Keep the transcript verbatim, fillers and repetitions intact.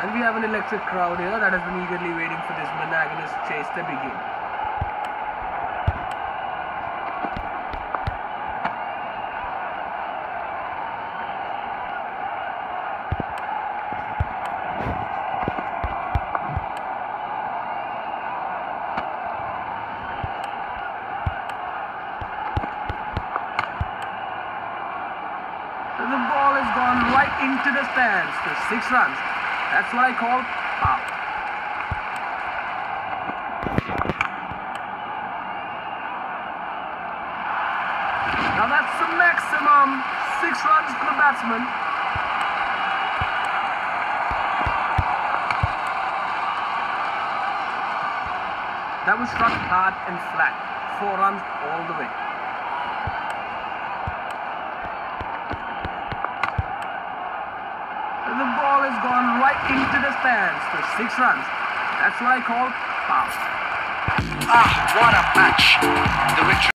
And we have an electric crowd here that has been eagerly waiting for this monogamous chase to begin. The ball has gone right into the stands for six runs. That's what I call power. Now that's the maximum. Six runs for the batsman. That was struck hard and flat. Four runs all the way. The ball has gone right into the stands for six runs. That's what I call power. Ah, what a match. The victory.